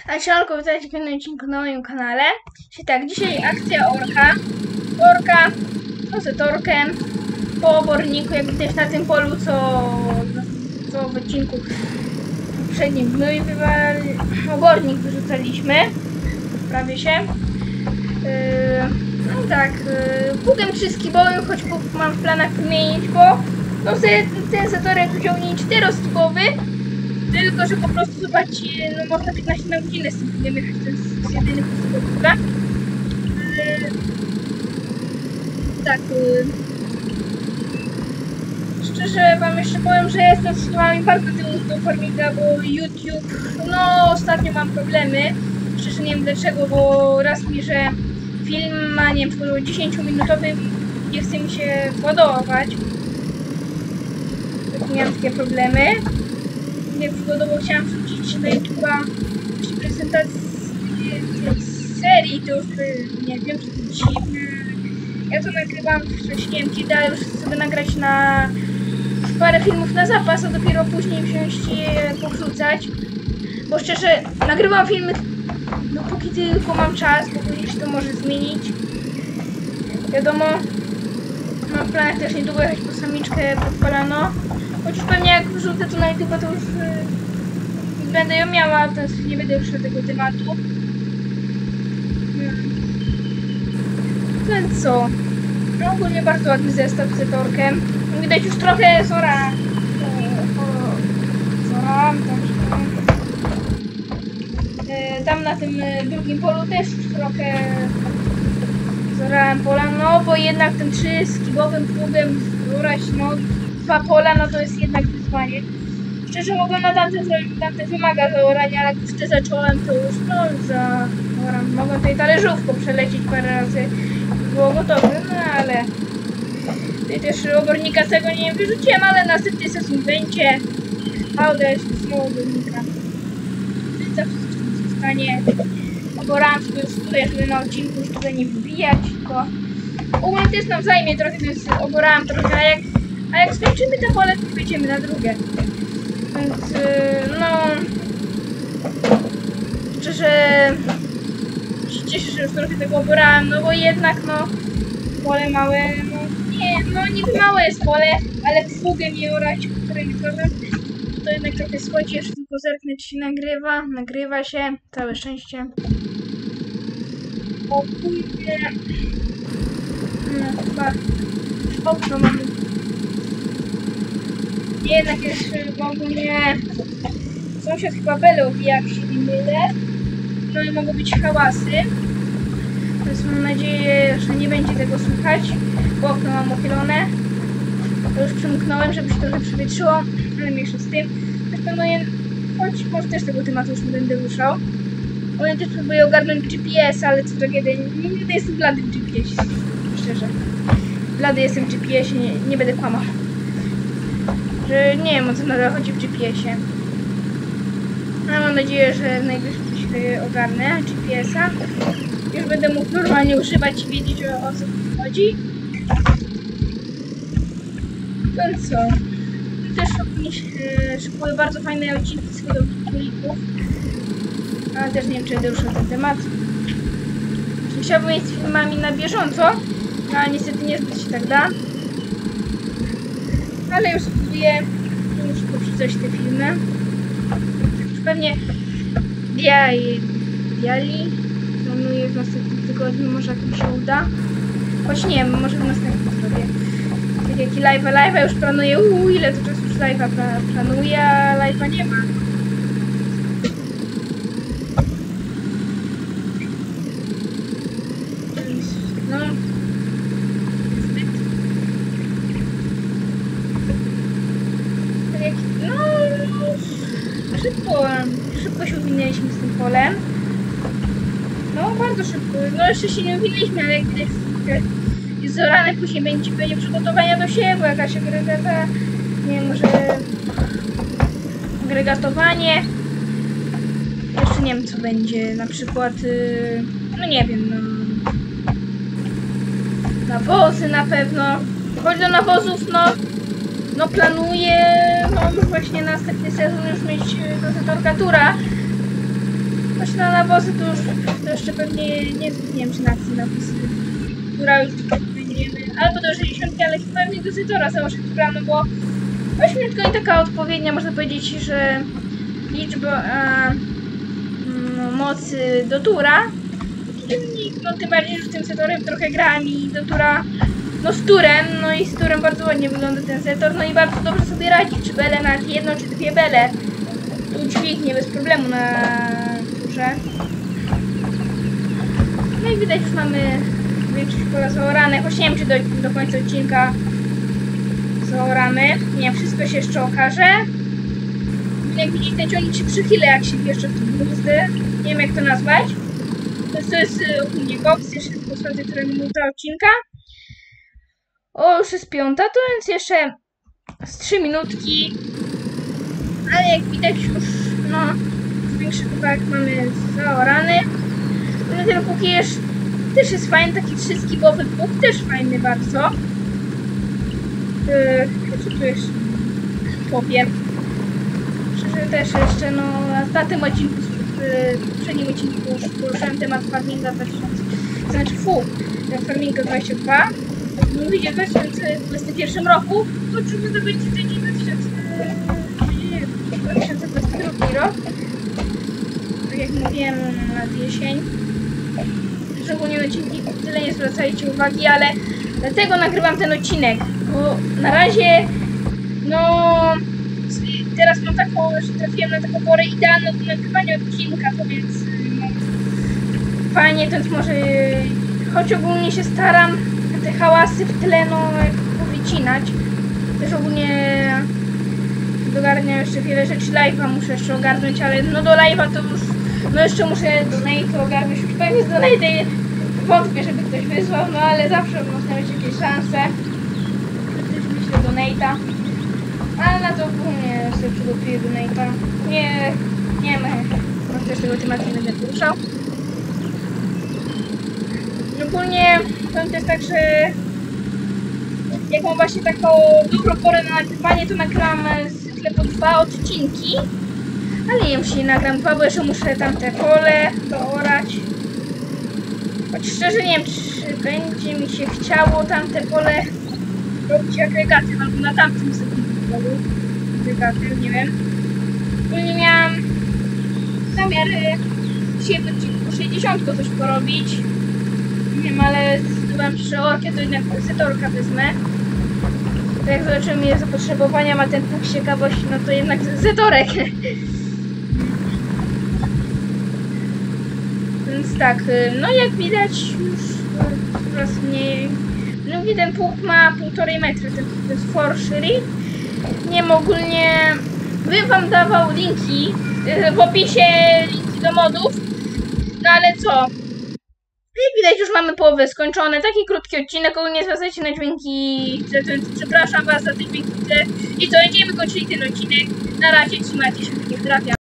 A siemanko, witajcie w kolejnym odcinku na moim kanale. Czyli tak, dzisiaj akcja orka. Orka z torkiem po oborniku, jak widać na tym polu, co w odcinku poprzednim gnój obornik wyrzucaliśmy. Prawie się. No i tak, pługiem 3 skibowym, choć pług mam w planach wymienić, bo no ten zatorek wziął nie 4-skibowy, tylko że po prostu zobaczcie, no można 15 na godzinę z tym pługiem jechać, to jest jedyny sposób pługa. Tak, szczerze wam jeszcze powiem, że jestem z wami bardzo tyłu do farminga, bo YouTube, no ostatnio mam problemy. Szczerze nie wiem dlaczego, bo raz mi, że film ma, nie wiem, 10-minutowy, nie chce mi się ładować. Tak miałam takie problemy. Nie przygodowo chciałam wrzucić na YouTube'a właśnie prezentację serii, to już nie wiem, czy to dziwne. Ja to nagrywam wcześniej, kiedy, ale już chcę sobie nagrać na parę filmów na zapas, a dopiero później wziąć je powrzucać. Bo szczerze, nagrywam filmy dopóki tylko mam czas, bo później się to może zmienić. Wiadomo, mam w planach też niedługo jechać po samiczkę podpalano. Choć pewnie jak wrzucę to na YouTube, to już będę ją miała, to nie będę już tego tematu. Ten co? No ogólnie bardzo ładny zestaw z torkiem. Widać już trochę zora. Tam na tym drugim polu też trochę zorałem pola, no bo jednak tym 3-skibowym pługiem zorać, no 2 pola, no to jest jednak wyzwanie. Szczerze mogłem na tamte wymaga zaorania, ale jak już te zacząłem, to już no zaoram. Mogłem tutaj talerzówką przelecieć parę razy, było gotowe, no ale tutaj też obornika tego nie wyrzuciłem, ale następny sezon będzie. A odejść z obornika. Zostanie oborałem sobie już tutaj, żeby na odcinku już tutaj nie wybijać, tylko ogólnie też nam zajmie trochę, więc oborałem trochę, a jak skończymy te pole, to pójdziemy na drugie. Więc no szczerze się cieszę, że już trochę tego oborałem, no bo jednak no pole małe, no niby małe jest pole, ale pługiem je orać, którym to jednak trochę schodzi, jeszcze tylko zerknę, czy się nagrywa. Nagrywa się, całe szczęście. O kurde. No chyba okno mamy. Jednak jeszcze ogólnie sąsiad chyba belę ubija, jak się nie mylę. No i mogą być hałasy. Więc mam nadzieję, że nie będzie tego słychać, bo okno mam uchylone. To już przymknąłem, żeby się trochę przewietrzyło, ale mniejsza z tym. Planuję, choć może też tego tematu już nie będę ruszał. Oni też próbuję ogarnąć GPS, ale co tragedia, nigdy jestem blady w GPS, szczerze. Blady jestem w GPS-ie, nie będę kłamał. Że nie wiem, o co nadal chodzi w GPS-ie. No, mam nadzieję, że najwyżej coś ogarnę GPS-a. Już będę mógł normalnie używać i wiedzieć, o co chodzi. No co? Też szykuję bardzo fajne odcinki z hodowli królików. Ale też nie wiem, czy będę ruszał ten temat. Chciałbym mieć z filmami na bieżąco, ale niestety niezbyt się tak da. Ale już spróbuję już powrzucać te filmy. Już pewnie biali planuję w następnym tygodniu, może jak mi się uda. Choć nie wiem, może w następnym zrobię. Tak jak i live'a już planuję, ile to czasu już live'a planuję, a live'a nie ma. No. Tak jak, no, szybko się uwinęliśmy z tym polem. No, bardzo szybko. No, jeszcze się nie uwinęliśmy, ale jak widać jest zorane, później będzie przygotowania do siewu, jakaś agregata, nie wiem, może agregatowanie. Jeszcze nie wiem, co będzie, na przykład, no nie wiem, no, nawozy na pewno. Chodź do nawozów, no planuję, no właśnie następny sezon już mieć dozatorka tura. właśnie na nawozy to jeszcze pewnie nie wiem czy na akcji nawozy, która już będziemy, albo do 60, ale pewnie do Zetora założę planu, bo 8 minut to nie taka odpowiednia, można powiedzieć, że liczba mocy do tura. No tym bardziej, że z tym Zetorem trochę grałem i do tura, no z turem, no i z turem bardzo ładnie wygląda ten Zetor, no i bardzo dobrze sobie radzi, czy bele na jedno, czy dwie bele. Tu dźwignie bez problemu na turze. No i widać, już mamy większość pola zaorane, choć nie wiem, czy do końca odcinka zaoramy. Nie, wszystko się jeszcze okaże. Jak widzicie, ten ciągnik się przychylę, jak się jeszcze w tym bruzdy. Nie wiem, jak to nazwać. To jest ogólnie boks, jeszcze tylko sprawdzę, która minuta odcinka. O, już jest 5, to więc jeszcze z 3 minutki. Ale jak widać już, no, większy kawałek mamy zaorany. No ten pług też jest fajny, taki 3-skibowy pług, też fajny bardzo. Co tu jest? Chłopie. Szczerze też jeszcze, no, na tym odcinku, w poprzednim odcinku już poruszałem temat farminga 2000, farminga 22. Mówicie, w 2021 roku, to oczywiście to będzie tydzień 2022 rok. Tak jak mówiłem, nad jesień. Szczególnie odcinki tyle nie zwracajcie uwagi, ale dlatego nagrywam ten odcinek, bo na razie, no, teraz mam taką, że trafiłem na taką porę idealną do nagrywania odcinka, to więc no, fajnie, więc może, choć ogólnie się staram te hałasy w tle, no, powycinać. Też ogólnie dogarniam jeszcze wiele rzeczy, live'a muszę jeszcze ogarnąć, ale no do live'a to już, no jeszcze muszę donate ogarnąć, już pewnie z donate wątpię, żeby ktoś wysłał, no ale zawsze można mieć jakieś szanse, że ktoś wyśle donate'a, ale na to ogólnie sobie przygotuję donate'a, nie ma, może też tego tematu nie będę poruszał. Ogólnie to jest tak, że jak mam właśnie taką dobrą porę na nagrywanie, to nagram zwykle po 2 odcinki. Ale nie wiem, czy nie nagram 2, bo jeszcze muszę tamte pole doorać. Choć szczerze nie wiem, czy będzie mi się chciało tamte pole robić agregatem, albo na tamtym polu agregatem, nie wiem. Ogólnie miałam zamiar dzisiaj w odcinku 60 coś porobić. Nie wiem, ale zdecydowałam, że orkę to jednak Zetorka wezmę. To jak zobaczymy, ile zapotrzebowania ma ten pług ciekawości, no to jednak Zetorek. Więc tak, no jak widać już coraz mniej. No widać, ten pług ma 1,5 metra, to jest Forchery. Nie wiem, ogólnie bym wam dawał linki w opisie, linki do modów. No ale co? Jak widać, już mamy połowę skończone. Taki krótki odcinek, ogólnie zwracajcie na dźwięki. Przepraszam was za te dźwięki. I co, będziemy kończyli ten odcinek. Na razie, trzymajcie się, nie trafia.